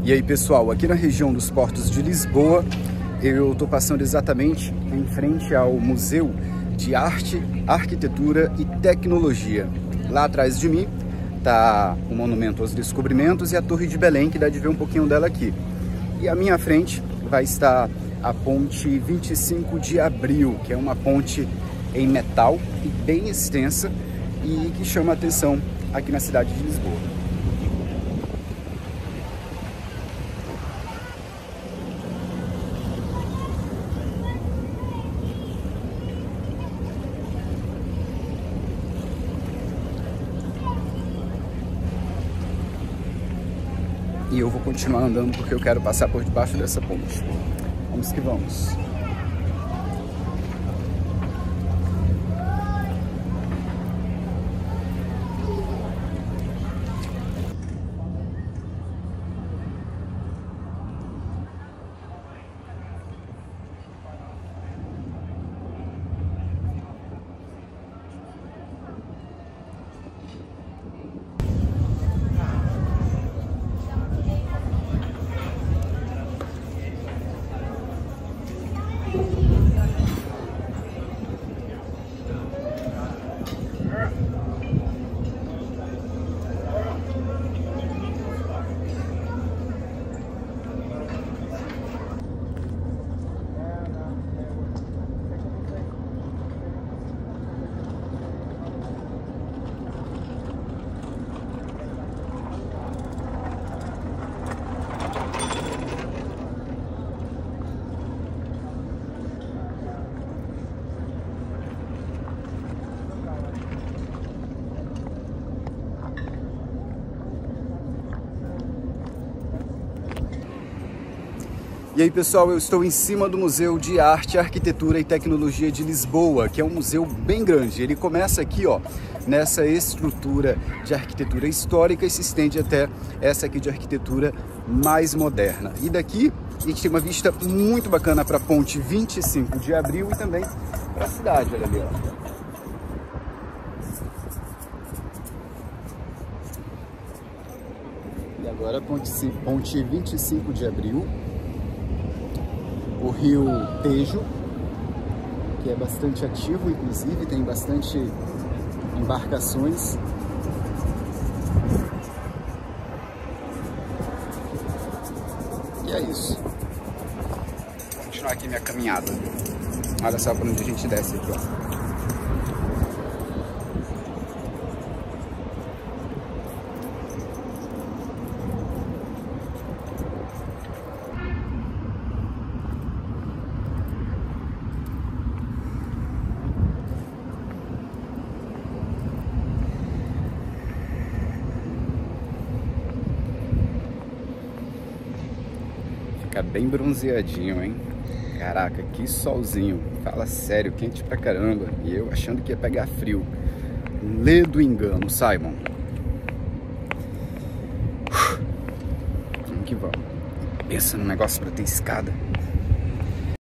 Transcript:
E aí pessoal, aqui na região dos Portos de Lisboa, eu estou passando exatamente em frente ao Museu de Arte, Arquitetura e Tecnologia. Lá atrás de mim está o Monumento aos Descobrimentos e a Torre de Belém, que dá de ver um pouquinho dela aqui. E à minha frente vai estar a Ponte 25 de Abril, que é uma ponte em metal e bem extensa e que chama a atenção aqui na cidade de Lisboa. E eu vou continuar andando porque eu quero passar por debaixo dessa ponte. Vamos que vamos. E aí pessoal, eu estou em cima do Museu de Arte, Arquitetura e Tecnologia de Lisboa, que é um museu bem grande. Ele começa aqui, ó, nessa estrutura de arquitetura histórica e se estende até essa aqui de arquitetura mais moderna. E daqui a gente tem uma vista muito bacana para a Ponte 25 de Abril e também para a cidade, olha ali, ó. E agora a Ponte 25 de Abril. O rio Tejo, que é bastante ativo, inclusive, tem bastante embarcações. E é isso. Vou continuar aqui minha caminhada. Olha só para onde a gente desce aqui, ó. Fica bem bronzeadinho, hein? Caraca, que solzinho. Fala sério, quente pra caramba. E eu achando que ia pegar frio. Lê do engano, Simon. Vamos que vamos. Pensa num negócio pra ter escada.